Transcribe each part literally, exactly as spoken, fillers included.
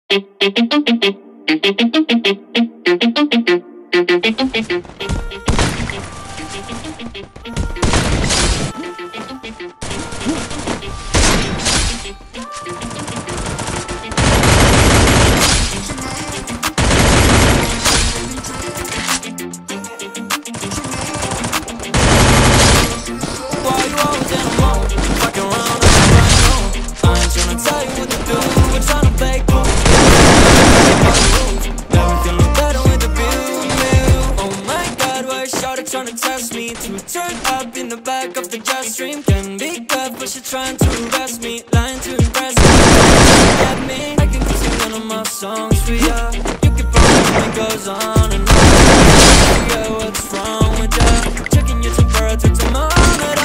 Trying to test me to turn up in the back of the jet stream. Can be good, but she's trying to arrest me, lying to impress me. Get me, I can sing none of my songs for ya. You can find it goes on and on. Yeah, what's wrong with ya? Checking your temperature thermometer.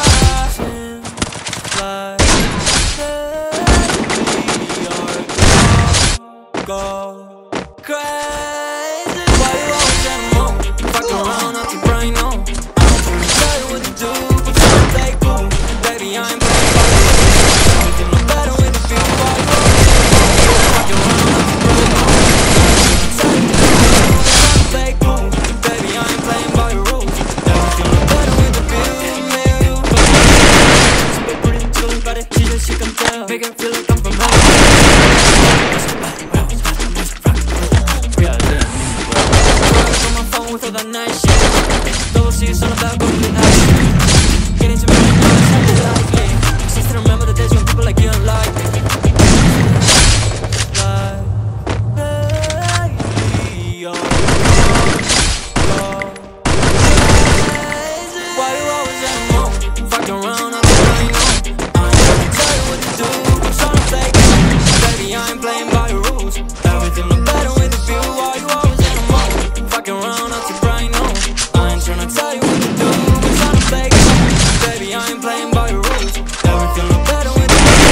Fly, let me go, go crazy. Why you always at home? Fuck around, I'll keep right on. Make it feel like I'm from home. On my phone with all that nice shit. Double C's on the back of the night. Getting to me now, it's not likely. Since I remember the days when people like you don't like me. Like, hey, yo, yo, why you always at home? Fuck around, I'll be right home. I ain't playing by your rules. Everything look better with the view. Why you always in the mode? Fucking around, I'll keep right on. I ain't tryna tell you what to do, I'm tryna fake it. Baby, I ain't playing by your rules. Everything look better with the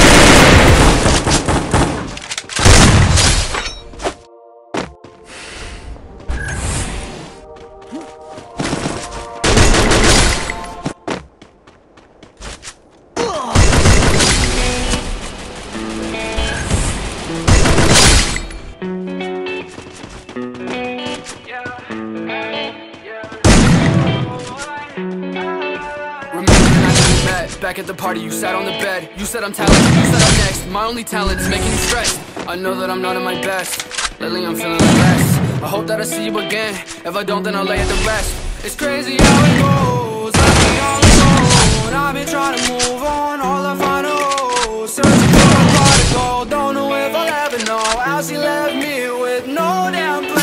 back at the party, you sat on the bed. You said I'm talented, you said I'm next. My only talent is making you stressed. I know that I'm not at my best. Lately I'm feeling the best. I hope that I see you again. If I don't, then I'll lay it to rest. It's crazy how it goes. I've been all alone. I've been trying to move on. All I find is searching for a pot of gold. Don't know if I'll ever know how she left me with no damn